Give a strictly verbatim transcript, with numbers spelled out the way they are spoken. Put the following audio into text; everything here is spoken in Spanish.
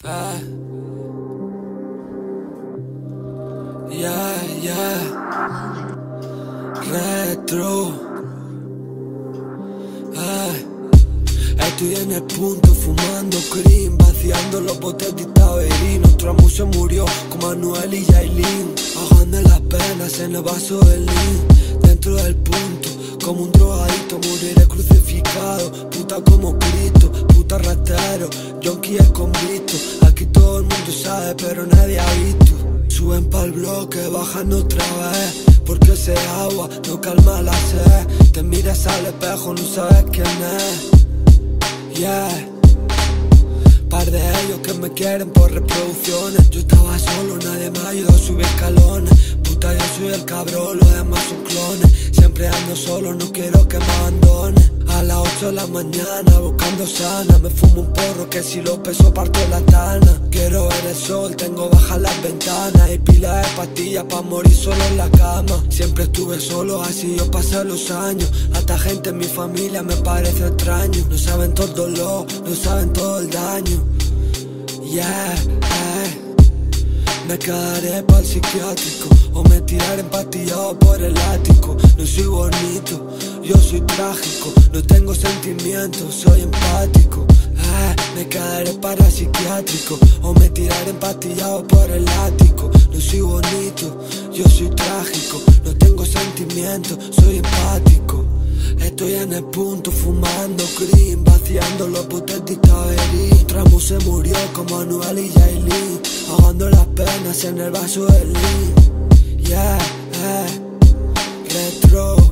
Ah. Yeah, yeah. Retro. Ah. Estoy en el punto fumando cream, vaciando los botes de taberino. Tramo se murió con Manuel y Yailin, ahogando las penas en el vaso del lean. Dentro del punto, como un drogadito, moriré crucificado. Puta como Cristo, puta ratero, yonki es convicto. Aquí todo el mundo sabe, pero nadie ha visto. Suben pa'l bloque, bajan otra vez, porque ese agua no calma la sed. Te miras al espejo, no sabes quién es. Yeah. Par de ellos que me quieren por reproducciones. Yo estaba solo, nadie me ayudó a subir escalones. Puta, yo soy el cabrón, los demás son clones. Siempre ando solo, no quiero que me abandone. A las ocho de la mañana, buscando sana, me fumo un porro que si lo peso parto la tana. Quiero ver el sol, tengo bajas las ventanas y pilas de pastillas pa' morir solo en la cama. Siempre estuve solo, así yo pasé los años. Hasta gente en mi familia me parece extraño. No saben todo el dolor, no saben todo el daño. Yeah, eh. Me quedaré pa'l psiquiátrico o me tiraré empastillado por el ático. No soy bonito, yo soy trágico. No tengo sentimientos, soy empático. Eh, me quedaré para psiquiátrico o me tiraré empastillado por el ático. No soy bonito, yo soy trágico. No tengo sentimientos, soy empático. Estoy en el punto fumando cream, vaciando los botes de taberín. Tramo se murió con Manuel y Yailin, ahogando las penas en el vaso del lean. Yeah, eh, retro.